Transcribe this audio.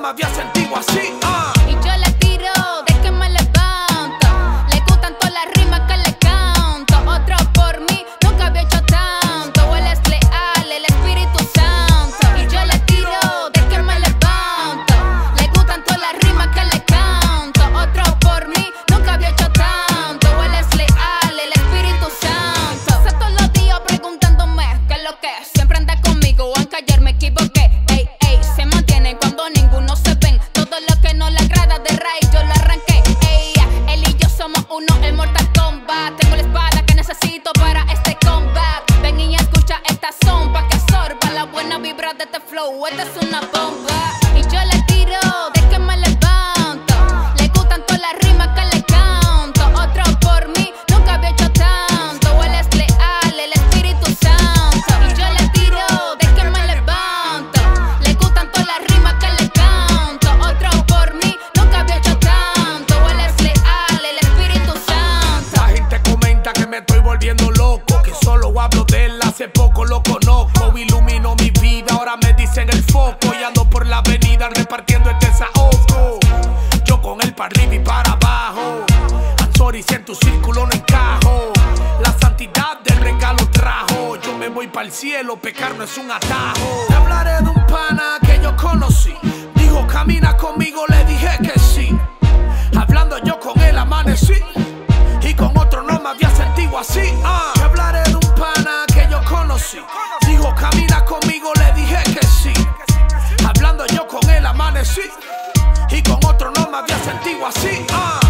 me había sentido así. Y yo le tiro de que me levanto. Le gustan todas las rimas que le canto. Otro por mí, nunca había hecho tanto. Él es leal, el Espíritu Santo. Y yo le tiro de que me levanto. Le gustan todas las rimas que le canto. Otro por mí, nunca había hecho tanto. Él es leal, el Espíritu Santo. Sé todos los días preguntándome qué es lo que es. Siempre anda conmigo, aunque ayer me equivoqué. Ey, ey, se mantienen cuando ninguno se ven. Todo lo que no le agrada de raíz yo lo arranqué. Ey, él y yo somos uno, el Mortal Kombat. Tengo la espada que necesito para este combat. Ven y escucha esta son pa' que absorba la buena vibra de este flow. Esta es una bomba. Y yo le tiro de que me levanto. Le gustan todas las rimas que le canto. Otro por mí, nunca había hecho tanto. Él es leal, el Espíritu Santo. Y yo le tiro de que me levanto. Le gustan todas las rimas que le canto. Otro por mí, nunca había hecho tanto. Él es leal, el Espíritu Santo. La gente comenta que me estoy volviendo loco, que solo hablo de él, hace poco lo conozco. Ilumino mi vida, ahora me dicen el foco. Y ando por la avenida repartiendo este desahogo. Yo con él para arriba y para abajo. I'm sorry si en tu círculo no encajo. La santidad del regalo trajo. Yo me voy para el cielo, pecar no es un atajo. Te hablaré de un pana que yo conocí. Dijo camina conmigo, le dije que sí. Hablando yo con él amanecí. Y con otro no me había sentido así. Te hablaré de un pana que yo conocí. Dijo camina conmigo, le dije que sí. Hablando yo con él amanecí. Y con otro no me había sentido así.